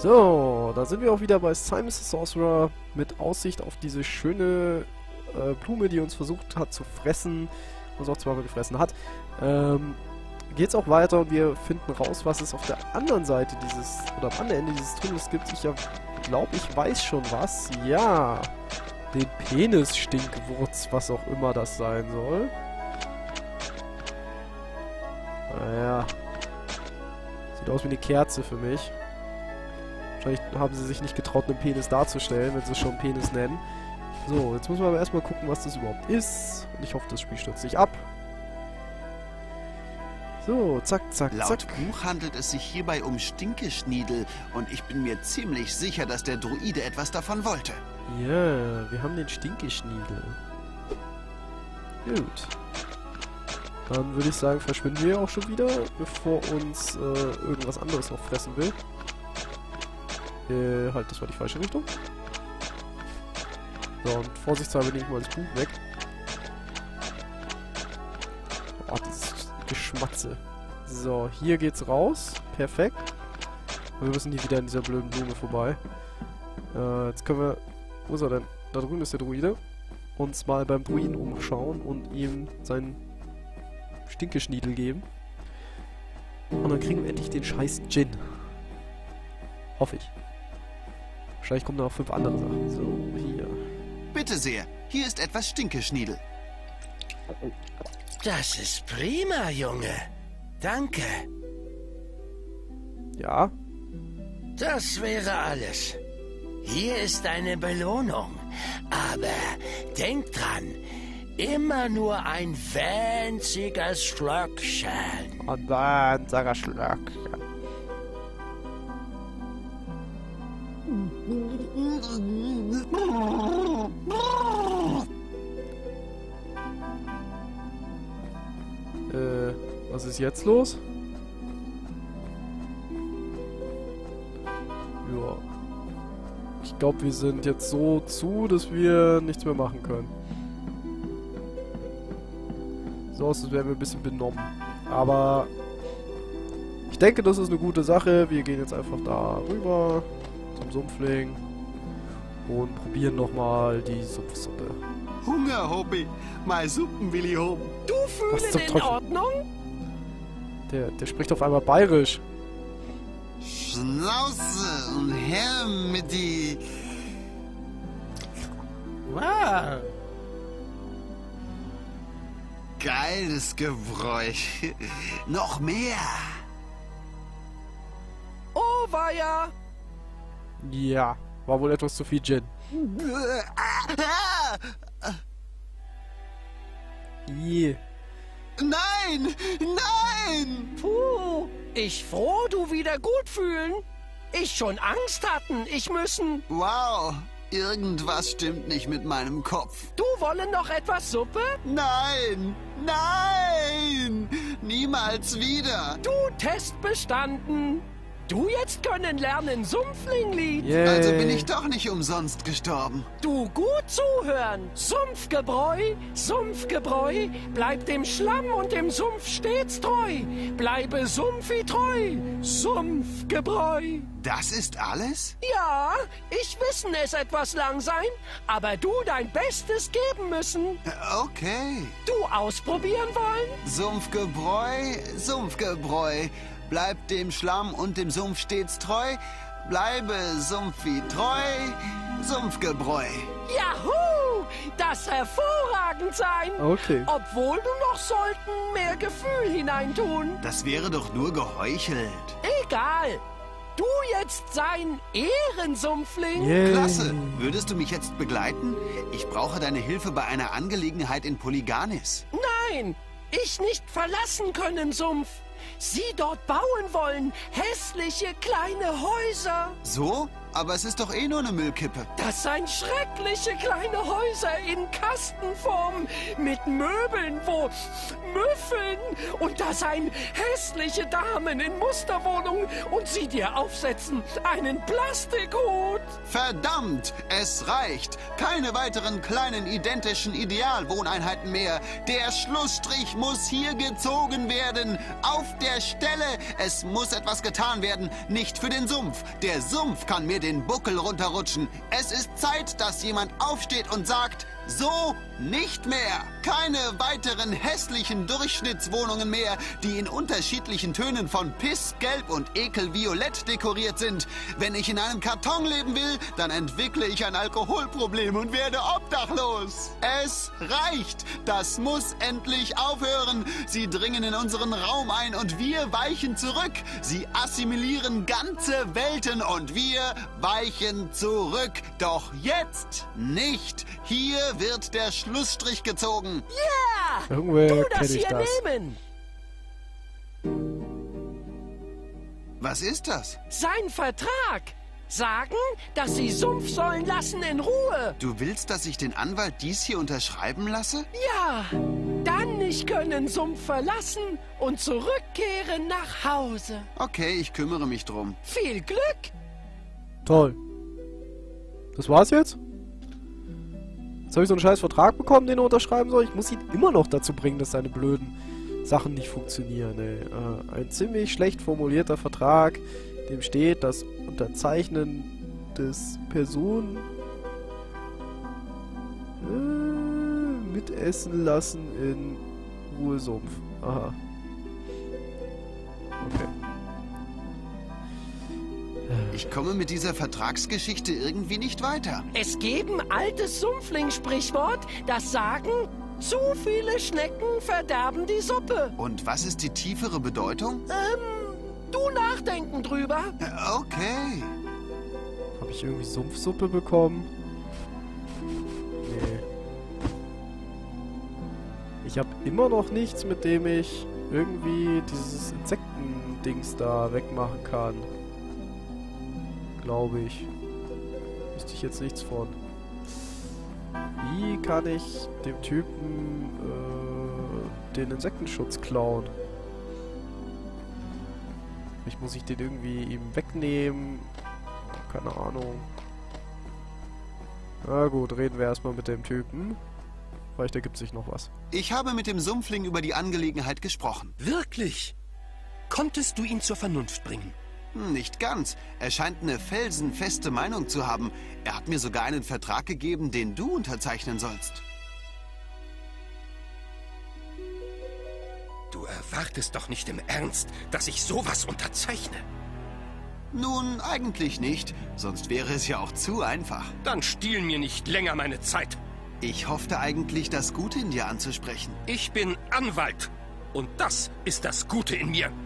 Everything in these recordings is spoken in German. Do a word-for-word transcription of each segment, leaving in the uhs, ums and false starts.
So, da sind wir auch wieder bei Simon the Sorcerer mit Aussicht auf diese schöne äh, Blume, die uns versucht hat zu fressen, uns auch zweimal gefressen hat. Ähm, geht's auch weiter und wir finden raus, was es auf der anderen Seite dieses, oder am anderen Ende dieses Tunnels gibt. Ich glaube, ich weiß schon was. Ja, den Penis-Stinkwurz, was auch immer das sein soll. Naja, sieht aus wie eine Kerze für mich. Wahrscheinlich haben sie sich nicht getraut, einen Penis darzustellen, wenn sie es schon Penis nennen. So, jetzt müssen wir aber erstmal gucken, was das überhaupt ist. Und ich hoffe, das Spiel stürzt nicht ab. So, zack, zack, Laut zack. Buch handelt es sich hierbei um Stinkeschniedel und ich bin mir ziemlich sicher, dass der Druide etwas davon wollte. Ja, wir haben den Stinkeschniedel. Gut. Dann würde ich sagen, verschwinden wir auch schon wieder, bevor uns äh, irgendwas anderes noch fressen will. Äh, halt, das war die falsche Richtung. So, und vorsichtshalber nehme ich mal das Buch weg. Oh, dieses Geschmatze. So, hier geht's raus. Perfekt. Und wir müssen hier wieder an dieser blöden Blume vorbei. Äh, jetzt können wir... Wo ist er denn? Da drüben ist der Druide. Uns mal beim Druiden umschauen und ihm seinen Stinkeschniedel geben. Und dann kriegen wir endlich den scheiß Djinn. Hoffe ich. Wahrscheinlich kommen da noch fünf andere Sachen. So, hier. Bitte sehr, hier ist etwas Stinkeschniedel. Das ist prima, Junge. Danke. Ja. Das wäre alles. Hier ist deine Belohnung. Aber denk dran, immer nur ein winziges Schlückchen. Und dann sag er Schlag. Äh, was ist jetzt los? Ja. Ich glaube, wir sind jetzt so zu, dass wir nichts mehr machen können. So aus, als wären wir ein bisschen benommen. Aber ich denke, das ist eine gute Sache. Wir gehen jetzt einfach da rüber zum Sumpfling und probieren nochmal die Sumpfsuppe. Hunger, Hobby. Mal Suppen will ich haben. Du Was fühlst zum in Teufel? Ordnung? Der, der spricht auf einmal bayerisch. Schnauze und her mit die... Wow. Geiles Gebräuch. Noch mehr. Oh, weia. Ja, war wohl etwas zu viel Gin. Yeah. Nein! Nein! Puh, ich froh, du wieder gut fühlen. Ich schon Angst hatten, ich müssen. Wow, irgendwas stimmt nicht mit meinem Kopf. Du wollen noch etwas Suppe? Nein! Nein! Niemals wieder! Du Test bestanden. Du jetzt können lernen Sumpflinglied. Yay. Also bin ich doch nicht umsonst gestorben. Du gut zuhören. Sumpfgebräu, Sumpfgebräu, bleib dem Schlamm und dem Sumpf stets treu. Bleibe Sumpfi treu, Sumpfgebräu. Das ist alles? Ja, ich wissen es etwas lang sein, aber du dein Bestes geben müssen. Okay. Du ausprobieren wollen? Sumpfgebräu, Sumpfgebräu. Bleib dem Schlamm und dem Sumpf stets treu. Bleibe Sumpfi treu, Sumpfgebräu. Juhu, das hervorragend sein. Okay. Obwohl du noch sollten mehr Gefühl hineintun. Das wäre doch nur geheuchelt. Egal. Du jetzt sein Ehrensumpfling. Yay. Klasse. Würdest du mich jetzt begleiten? Ich brauche deine Hilfe bei einer Angelegenheit in Polyganis. Nein, ich nicht verlassen können, Sumpf. Sie dort bauen wollen, hässliche kleine Häuser. So? aber es ist doch eh nur eine Müllkippe. Das seien schreckliche kleine Häuser in Kastenform mit Möbeln, wo Müffeln. Und da seien hässliche Damen in Musterwohnungen und sie dir aufsetzen einen Plastikhut. Verdammt, es reicht. Keine weiteren kleinen identischen Idealwohneinheiten mehr. Der Schlussstrich muss hier gezogen werden. Auf der Stelle. Es muss etwas getan werden. Nicht für den Sumpf. Der Sumpf kann mir den Buckel runterrutschen. Es ist Zeit, dass jemand aufsteht und sagt, so nicht mehr. Keine weiteren hässlichen Durchschnittswohnungen mehr, die in unterschiedlichen Tönen von Piss, Gelb und Ekelviolett dekoriert sind. Wenn ich in einem Karton leben will, dann entwickle ich ein Alkoholproblem und werde obdachlos. Es reicht. Das muss endlich aufhören. Sie dringen in unseren Raum ein und wir weichen zurück. Sie assimilieren ganze Welten und wir weichen zurück. Doch jetzt nicht. Hier wird der Schlussstrich gezogen. Ja! Irgendwoher Du das kenn ich hier das. nehmen! Was ist das? Sein Vertrag! Sagen, dass sie Sumpf sollen lassen in Ruhe! Du willst, dass ich den Anwalt dies hier unterschreiben lasse? Ja! Dann nicht können Sumpf verlassen und zurückkehren nach Hause. Okay, ich kümmere mich drum. Viel Glück! Toll. Das war's jetzt? Jetzt habe ich so einen scheiß Vertrag bekommen, den er unterschreiben soll. Ich muss ihn immer noch dazu bringen, dass seine blöden Sachen nicht funktionieren, ey. Äh, ein ziemlich schlecht formulierter Vertrag, dem steht, das Unterzeichnen des Personen äh, mitessen lassen in Ruhesumpf. Aha. Okay. Ich komme mit dieser Vertragsgeschichte irgendwie nicht weiter. Es geben altes Sumpfling-Sprichwort, das sagen, zu viele Schnecken verderben die Suppe. Und was ist die tiefere Bedeutung? Ähm, du nachdenken drüber. Äh, Okay. Habe ich irgendwie Sumpfsuppe bekommen? Nee. Ich habe immer noch nichts, mit dem ich irgendwie dieses Insektendings da wegmachen kann. Glaube ich. Wüsste ich jetzt nichts von. Wie kann ich dem Typen äh, den Insektenschutz klauen? Vielleicht muss ich den irgendwie ihm wegnehmen. Keine Ahnung. Na gut, reden wir erstmal mit dem Typen. Vielleicht ergibt sich noch was. Ich habe mit dem Sumpfling über die Angelegenheit gesprochen. Wirklich? Konntest du ihn zur Vernunft bringen? Hm, Nicht ganz. Er scheint eine felsenfeste Meinung zu haben. Er hat mir sogar einen Vertrag gegeben, den du unterzeichnen sollst. Du erwartest doch nicht im Ernst, dass ich sowas unterzeichne. Nun, eigentlich nicht. Sonst wäre es ja auch zu einfach. Dann stiehl mir nicht länger meine Zeit. Ich hoffte eigentlich, das Gute in dir anzusprechen. Ich bin Anwalt. Und das ist das Gute in mir.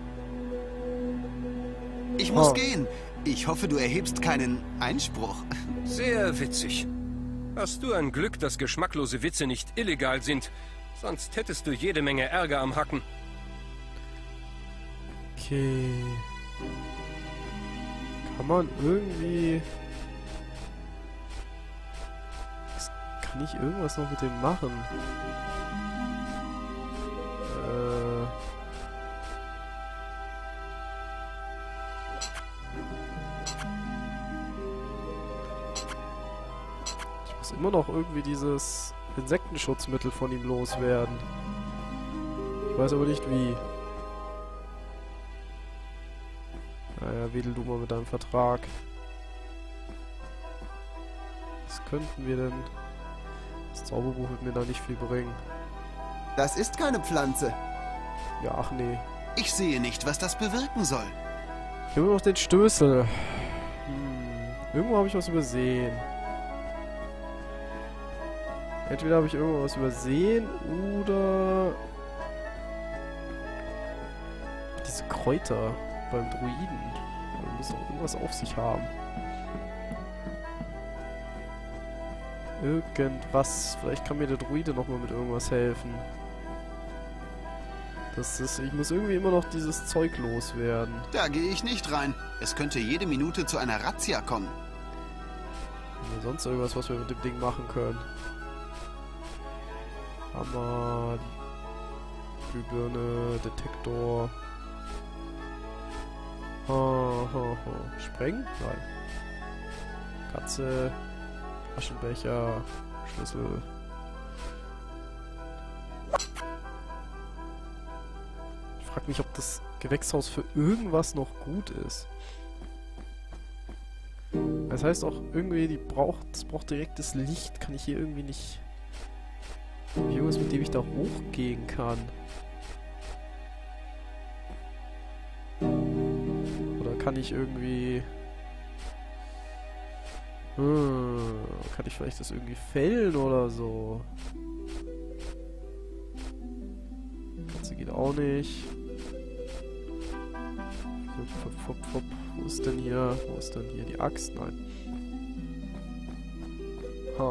Ich muss Oh. gehen. Ich hoffe, du erhebst keinen Einspruch. Sehr witzig. Hast du ein Glück, dass geschmacklose Witze nicht illegal sind. Sonst hättest du jede Menge Ärger am Hacken. Okay. Kann man irgendwie... Kann ich irgendwas noch mit dem machen? Äh... Ich muss immer noch irgendwie dieses Insektenschutzmittel von ihm loswerden. Ich weiß aber nicht wie. Naja, wedel du mal mit deinem Vertrag. Was könnten wir denn... Das Zauberbuch wird mir da nicht viel bringen. Das ist keine Pflanze. Ja, ach nee. Ich sehe nicht, was das bewirken soll. Ich habe nur noch den Stößel. Hm. Irgendwo habe ich was übersehen. Entweder habe ich irgendwo was übersehen oder... Diese Kräuter beim Druiden. Da muss doch irgendwas auf sich haben. Irgendwas. Vielleicht kann mir der Druide nochmal mit irgendwas helfen. Das ist... Ich muss irgendwie immer noch dieses Zeug loswerden. Da gehe ich nicht rein. Es könnte jede Minute zu einer Razzia kommen. Haben wir sonst irgendwas, was wir mit dem Ding machen können? Hammer, Glühbirne, Detektor. Ha, ha, ha. Sprengen? Nein. Katze, Aschenbecher, Schlüssel. Ich frage mich, ob das Gewächshaus für irgendwas noch gut ist. Das heißt auch irgendwie, die braucht, das braucht direktes Licht. Kann ich hier irgendwie nicht... Irgendwas, mit dem ich da hochgehen kann. Oder kann ich irgendwie... Hm, kann ich vielleicht das irgendwie fällen oder so? Katze geht auch nicht. Fupp, fupp, fupp, fupp. Wo ist denn hier? Wo ist denn hier die Axt? Nein. Ha.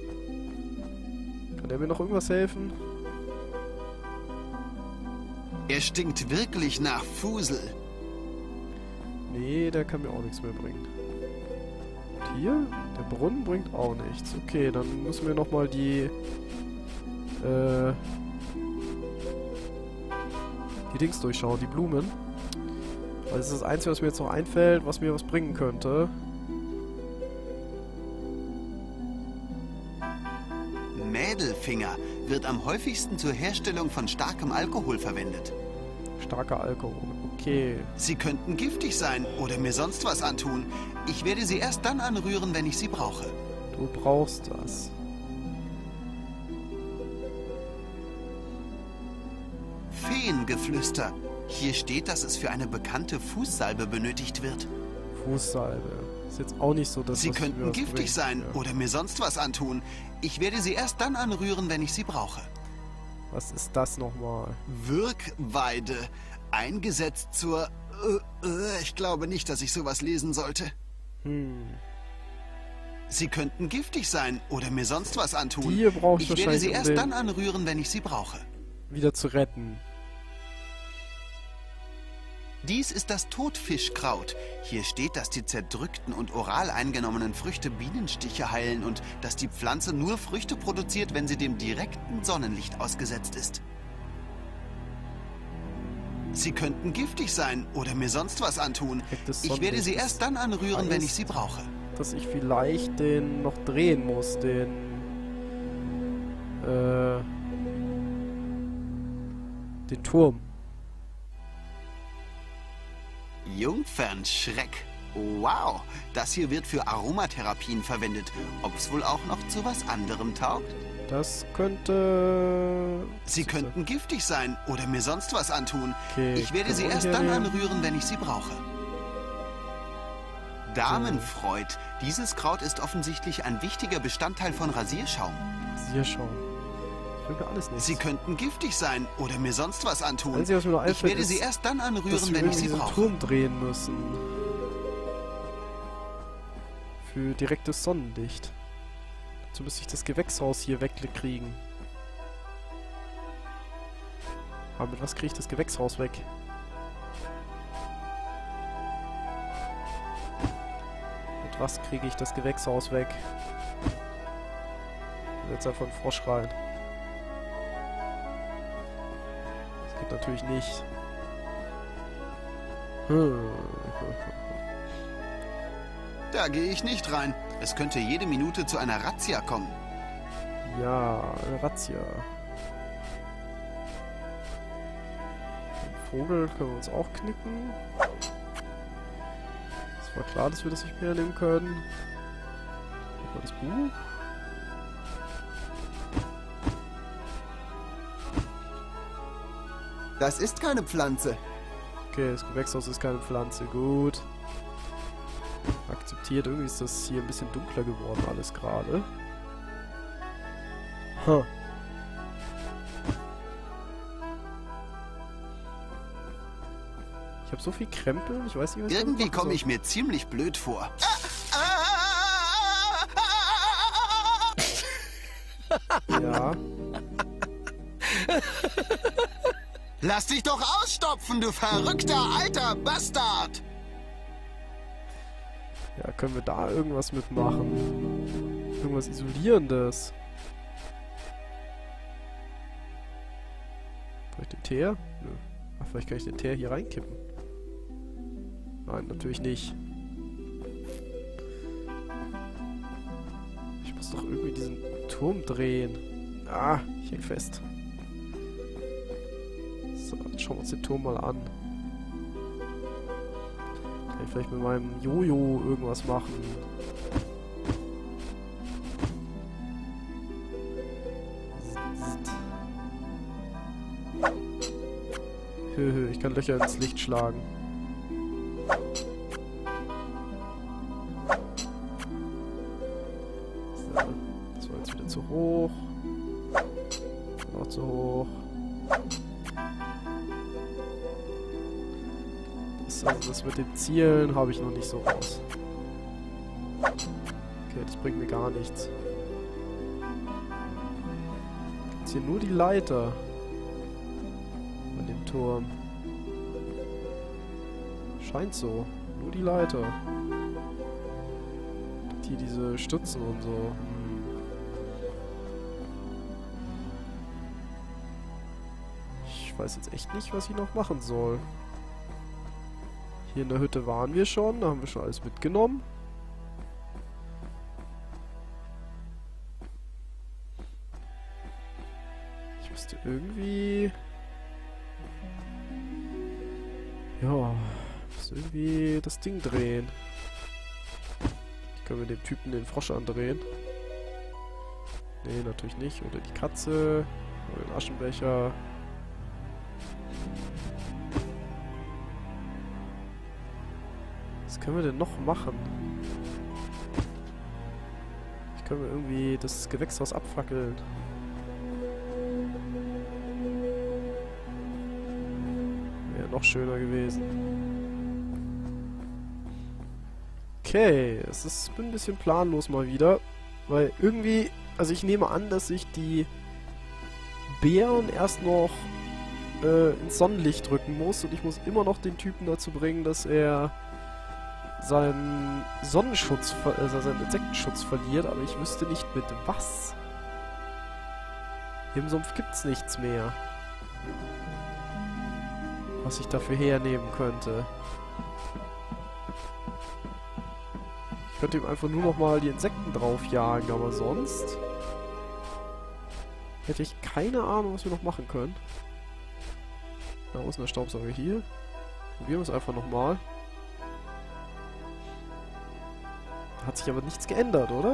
Kann der mir noch irgendwas helfen? Er stinkt wirklich nach Fusel. Nee, der kann mir auch nichts mehr bringen. Und hier? Der Brunnen bringt auch nichts. Okay, dann müssen wir nochmal die... Äh... Die Dings durchschauen, die Blumen. Weil das ist das Einzige, was mir jetzt noch einfällt, was mir was bringen könnte. Mädelfinger wird am häufigsten zur Herstellung von starkem Alkohol verwendet. Starker Alkohol, okay. Sie könnten giftig sein oder mir sonst was antun. Ich werde sie erst dann anrühren, wenn ich sie brauche. Du brauchst das. Feengeflüster. Hier steht, dass es für eine bekannte Fußsalbe benötigt wird. Fußsalbe. Ist jetzt auch nicht so, dass Sie das könnten was giftig bringt. sein Ja. oder mir sonst was antun. Ich werde sie erst dann anrühren, wenn ich sie brauche. Was ist das nochmal? Wirkweide. Eingesetzt zur... Äh, äh, ich glaube nicht, dass ich sowas lesen sollte. Hm. Sie könnten giftig sein oder mir sonst was antun. Die brauche ich Ich werde wahrscheinlich, sie um erst den dann anrühren, wenn ich sie brauche. wieder zu retten. Dies ist das Todfischkraut. Hier steht, dass die zerdrückten und oral eingenommenen Früchte Bienenstiche heilen und dass die Pflanze nur Früchte produziert, wenn sie dem direkten Sonnenlicht ausgesetzt ist. Sie könnten giftig sein oder mir sonst was antun. Direktes Ich werde sie Sonnenlicht erst dann anrühren, wenn ich heißt, sie brauche. Dass ich vielleicht den noch drehen muss, den... Äh... Den Turm. Jungfernschreck. Wow, das hier wird für Aromatherapien verwendet. Ob es wohl auch noch zu was anderem taugt? Das könnte... Sie könnten giftig sein oder mir sonst was antun. Okay, Ich werde sie können wir erst hier dann nehmen? anrühren, wenn ich sie brauche. Damenfreud. Dieses Kraut ist offensichtlich ein wichtiger Bestandteil von Rasierschaum. Hier schauen. Das bringt mir alles nichts. Sie könnten giftig sein oder mir sonst was antun. Einzige, was mir noch Ich einfällt, werde ist, sie erst dann dass anrühren, wir wenn ich irgendwie sie diesen brauche. Turm drehen müssen. Für direktes Sonnenlicht. Dazu müsste ich das Gewächshaus hier wegkriegen. Aber mit was kriege ich das Gewächshaus weg? Mit was kriege ich das Gewächshaus weg? Jetzt einfach einen Frosch rein. Das geht natürlich nicht. Hm. Da gehe ich nicht rein. Es könnte jede Minute zu einer Razzia kommen. Ja, eine Razzia. Den Vogel können wir uns auch knicken. Es war klar, dass wir das nicht mehr nehmen können. Guck mal das Buch. Das ist keine Pflanze. Okay, das Gewächshaus ist keine Pflanze. Gut. Akzeptiert. Irgendwie ist das hier ein bisschen dunkler geworden alles gerade. Huh. Ich habe so viel Krempel, ich weiß nicht, was ich damit Irgendwie machen komme soll. ich mir ziemlich blöd vor. Ja. Lass dich doch ausstopfen, du verrückter alter Bastard! Ja, können wir da irgendwas mitmachen? Irgendwas Isolierendes. Vielleicht den Teer? Nö. Ach, vielleicht kann ich den Teer hier reinkippen. Nein, natürlich nicht. Ich muss doch irgendwie diesen Turm drehen. Ah, ich häng fest. So, jetzt schauen wir uns den Turm mal an. Kann ich vielleicht mit meinem Jojo irgendwas machen? Höhö, ich kann Löcher ins Licht schlagen. So, das war jetzt wieder zu hoch. Noch zu hoch. Das, also das mit den Zielen habe ich noch nicht so raus. Okay, das bringt mir gar nichts. Jetzt hier nur die Leiter. An dem Turm. Scheint so. Nur die Leiter. Und hier diese Stützen und so. Hm. Ich weiß jetzt echt nicht, was ich noch machen soll. Hier in der Hütte waren wir schon. Da haben wir schon alles mitgenommen. Ich müsste irgendwie... Ja, muss irgendwie das Ding drehen. Ich kann mir dem Typen den Frosch andrehen. Nee, natürlich nicht. Oder die Katze. Oder den Aschenbecher. Was können wir denn noch machen? Ich kann mir irgendwie das Gewächshaus abfackeln. Noch schöner gewesen. Okay, es ist bin ein bisschen planlos mal wieder, weil irgendwie, also ich nehme an, dass ich die Beeren erst noch äh, ins Sonnenlicht drücken muss und ich muss immer noch den Typen dazu bringen, dass er seinen Sonnenschutz, also seinen Insektenschutz verliert, aber ich wüsste nicht mit was. Hier im Sumpf gibt's nichts mehr, was ich dafür hernehmen könnte. Ich könnte ihm einfach nur noch mal die Insekten draufjagen, aber sonst hätte ich keine Ahnung, was wir noch machen können. Da ist der Staubsauger hier. Probieren wir es einfach noch mal. Hat sich aber nichts geändert, oder?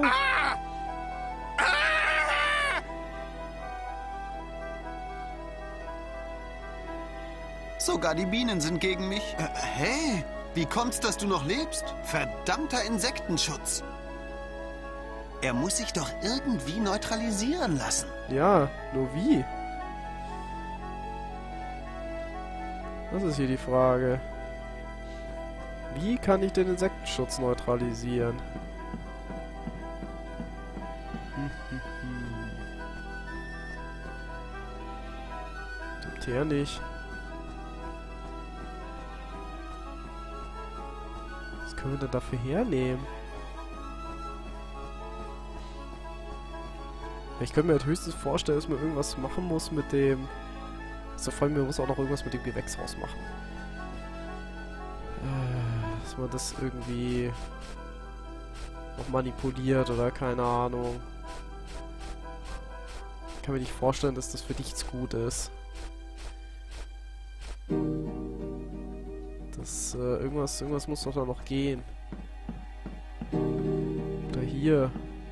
Sogar die Bienen sind gegen mich. Äh, hey, wie kommt's, dass du noch lebst? Verdammter Insektenschutz. Er muss sich doch irgendwie neutralisieren lassen. Ja, nur wie? Das ist hier die Frage. Wie kann ich den Insektenschutz neutralisieren? Hm, hm, hm. Tut er nicht. Was können wir denn dafür hernehmen? Ich könnte mir halt höchstens vorstellen, dass man irgendwas machen muss mit dem... Also vor allem, man muss auch noch irgendwas mit dem Gewächshaus machen. Äh, dass man das irgendwie noch manipuliert oder keine Ahnung. Ich kann mir nicht vorstellen, dass das für nichts gut ist. Das, äh, irgendwas, irgendwas muss doch da noch gehen. Oder hier.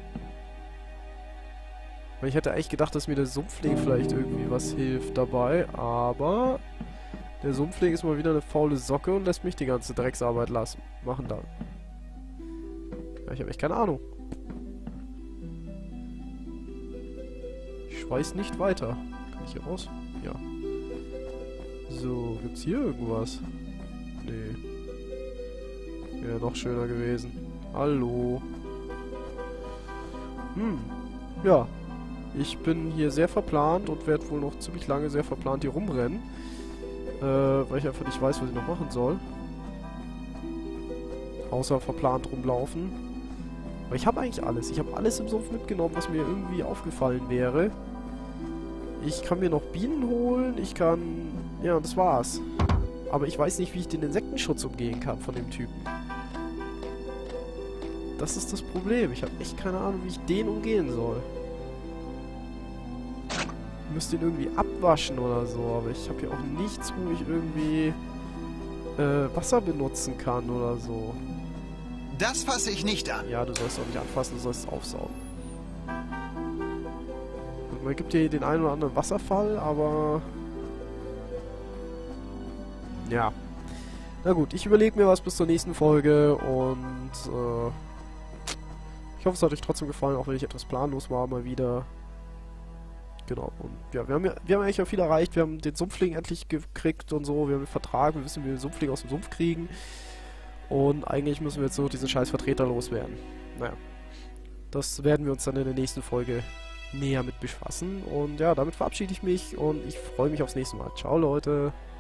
Ich hätte eigentlich gedacht, dass mir der Sumpfling vielleicht irgendwie was hilft dabei, aber der Sumpfling ist mal wieder eine faule Socke und lässt mich die ganze Drecksarbeit lassen. Machen da. Ja, ich habe echt keine Ahnung. Ich weiß nicht weiter. Kann ich hier raus? Ja. So, gibt's hier irgendwas? Nee. Wäre noch schöner gewesen. Hallo. Hm. Ja. Ich bin hier sehr verplant und werde wohl noch ziemlich lange sehr verplant hier rumrennen. Äh, weil ich einfach nicht weiß, was ich noch machen soll. Außer verplant rumlaufen. Aber ich habe eigentlich alles. Ich habe alles im Sumpf mitgenommen, was mir irgendwie aufgefallen wäre. Ich kann mir noch Bienen holen. Ich kann... Ja, das war's. Aber ich weiß nicht, wie ich den Insektenschutz umgehen kann von dem Typen. Das ist das Problem. Ich habe echt keine Ahnung, wie ich den umgehen soll. Ich müsste ihn irgendwie abwaschen oder so, aber ich habe hier auch nichts, wo ich irgendwie äh, Wasser benutzen kann oder so. Das fasse ich nicht an. Ja, du sollst auch nicht anfassen, du sollst es aufsaugen. Und man gibt dir den einen oder anderen Wasserfall, aber... Ja. Na gut, ich überlege mir was bis zur nächsten Folge und äh, ich hoffe, es hat euch trotzdem gefallen, auch wenn ich etwas planlos war mal wieder. Genau, und ja, wir haben ja, wir haben eigentlich auch viel erreicht. Wir haben den Sumpfling endlich gekriegt und so. Wir haben den Vertrag, wir wissen, wie wir den Sumpfling aus dem Sumpf kriegen. Und eigentlich müssen wir jetzt nur diesen scheiß Vertreter loswerden. Naja, das werden wir uns dann in der nächsten Folge näher mit befassen. Und ja, damit verabschiede ich mich und ich freue mich aufs nächste Mal. Ciao, Leute!